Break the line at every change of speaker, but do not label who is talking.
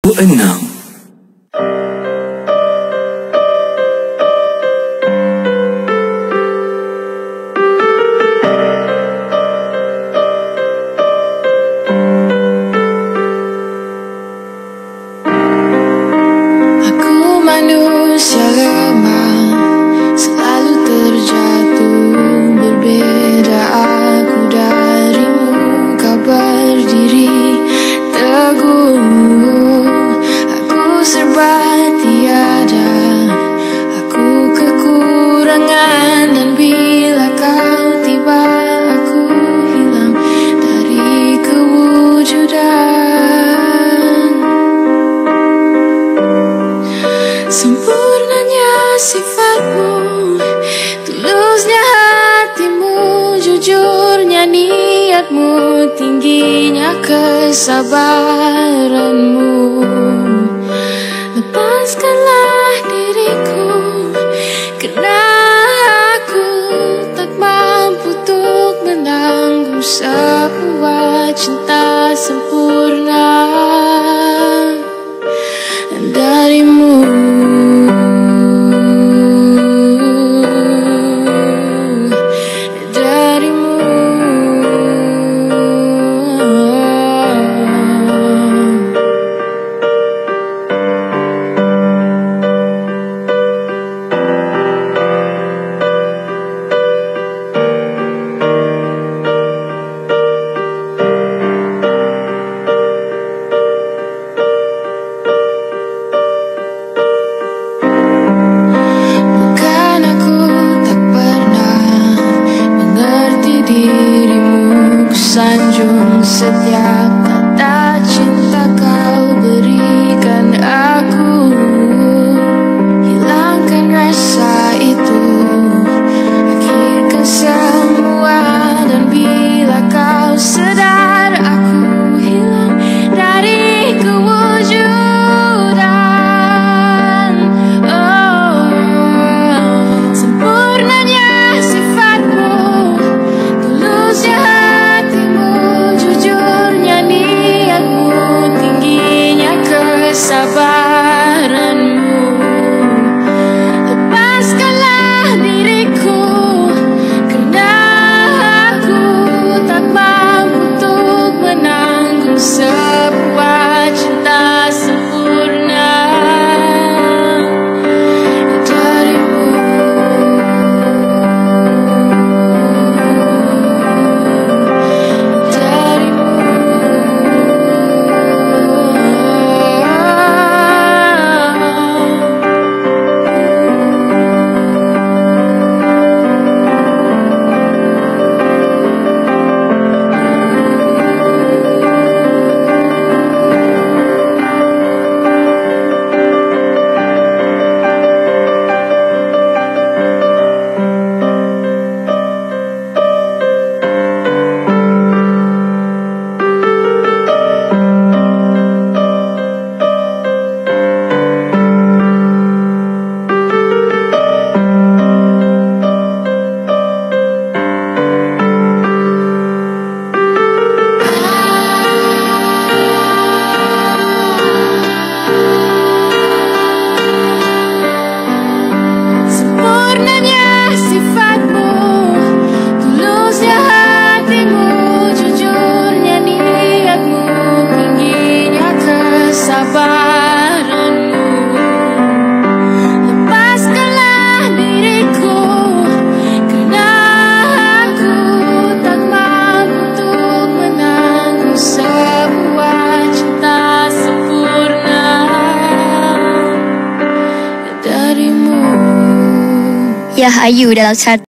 106.
Manusia lemah, selalu terjatuh. Berbeda aku darimu, kau berdiri teguh. Aku serba tiada, aku kekurangan. Dan bila kau tiba, aku hilang dari kewujudan. Sempurnanya sifatmu, tulusnya hatimu, jujurnya niatmu, tingginya kesabaranmu. Lepaskanlah diriku, kerana aku tak mampu untuk menanggung sebuah cinta sempurna darimu. Sanjung setiap kata cinta kau berikan aku. Hilangkan rasa itu, akhirkan semua. Dan bila kau sedar, aku hilang dari kewujudan. Oh, sempurnanya sifatmu, tulusnya kesabaranmu. Lepaskanlah diriku, kerana aku tak mampu untuk menanggung sebuah cinta sempurna darimu. Lepaskanlah diriku, kerana aku tak mampu untuk menanggung sebuah cinta sempurna darimu.
Ya Ayu dalam